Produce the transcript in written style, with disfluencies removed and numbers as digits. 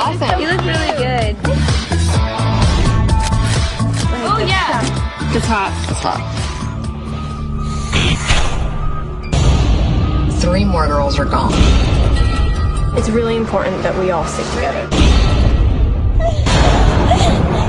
awesome. You look really good. Oh yeah. The top. The top. 3 more girls are gone. It's really important that we all stick together.